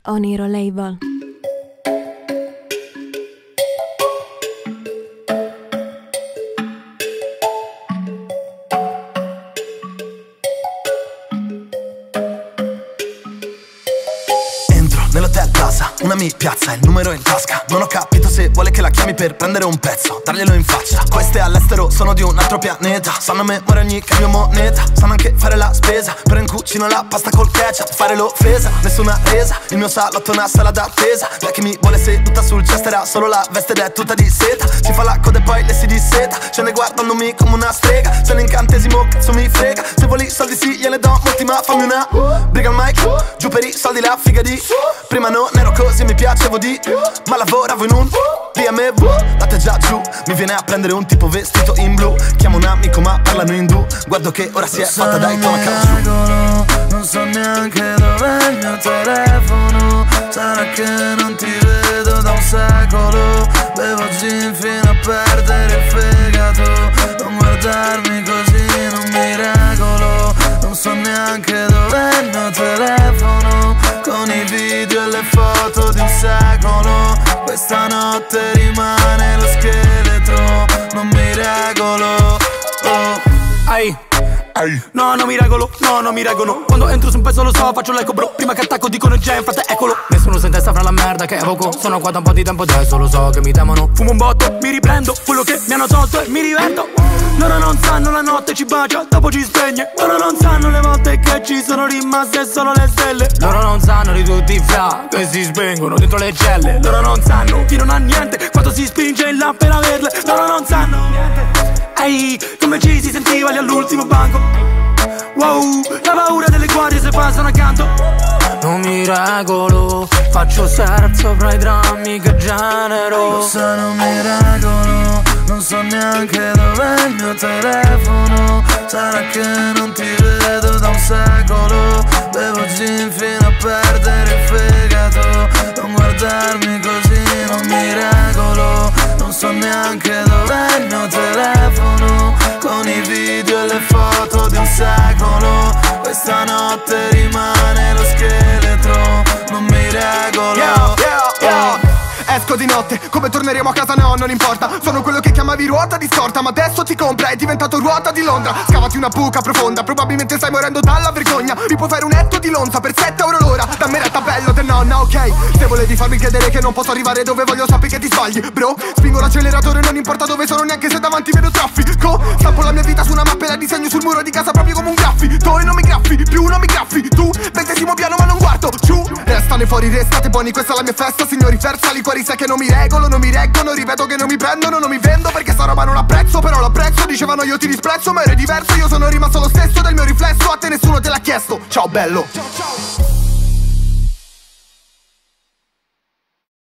Oniro Label. Nell'hotel Plaza, una mi piazza, il numero in tasca. Non ho capito se vuole che la chiami per prendere un pezzo, darglielo in faccia. Queste all'estero sono di un altro pianeta, sanno a memoria ogni cambio moneta, sanno anche fare la spesa, però in cucina la pasta col ketchup, fare l'offesa, nessuna resa. Il mio salotto è una sala d'attesa, lei che mi vuole seduta sul chest era solo la veste ed è tutta di seta. Si fa la coda e poi le si disseta, scende guardandomi come una strega. C'è un incantesimo, cazzo mi frega, se vuoi soldi sì gliene do molti ma fammi una briga al mic, giù per i soldi la figa di. Prima non ero così, mi piacevo di più, ma lavoravo in un BMW. Date già giù, mi viene a prendere un tipo vestito in blu. Chiamo un amico ma parlano indù, guardo che ora si è fatta dai tonaca giù. Non so neanche dov'è il mio telefono, sarà che non ti vedo da un secolo. Bevo gin fino a perdere il fegato, non guardarmi così non mi regolo. Non so neanche dov'è il mio telefono, con i video e le foto di un secolo. Questa notte rimane lo scheletro, non mi regolo. Ai. No, non mi regolo, no, non mi regolo. Quando entro su un pezzo lo so, faccio l'eco bro. Prima che attacco dicono già, infatti eccolo. Nessuno si testa fra la merda che evoco. Sono qua da un po' di tempo adesso, lo so che mi temono. Fumo un botto, mi riprendo quello che mi hanno tolto e mi riverto. Loro non sanno la notte ci bacia, dopo ci spegne. Loro non sanno le volte che ci sono rimaste solo le stelle. Loro non sanno di tutti i fra che si spengono dentro le celle. Loro non sanno chi non ha niente quando si spinge in là per averle. Loro non sanno niente. Ehi, come ci si sentiva lì all'ultimo banco. Wow, la paura delle guardie se passano accanto. Non mi regolo, faccio surf sopra i drammi che genero. Lo so, non mi regolo, non so neanche dov'è il mio telefono, sarà che non ti vedo da un secolo. Bevo gin fino a perdere il fegato, non guardarmi così non mi regolo. Non so neanche dov'è il mio telefono, con i video e le foto di un secolo. Questa notte rimane lo scheletro, non mi regolo. Esco di notte, come torneremo a casa no, non importa. Sono quello che chiamavi ruota di scorta, ma adesso ti compra, è diventato ruota di Londra. Scavati una buca profonda, probabilmente stai morendo dalla vergogna. Mi puoi fare un etto di lonza per 7 euro l'ora, dammi retta bello del nonna, ok. Se volevi farmi credere che non posso arrivare dove voglio, sappi che ti sbagli, bro. Spingo l'acceleratore, non importa dove sono, neanche se davanti vedo traffico. Stampo la mia vita su una mappa e la disegno sul muro di casa proprio come un graffito. E non mi graffi, più non mi graffi, tu, 20° piano ma non guardo giù. Restane fuori, restate buoni, questa è la mia festa, signori, versali cuori sai che non mi regolo, non mi reggono, rivedo che non mi prendono, non mi vendo perché sta roba non l'apprezzo, però l'apprezzo, dicevano io ti disprezzo, ma eri diverso, io sono rimasto lo stesso del mio riflesso, a te nessuno te l'ha chiesto, ciao bello. Ciao ciao.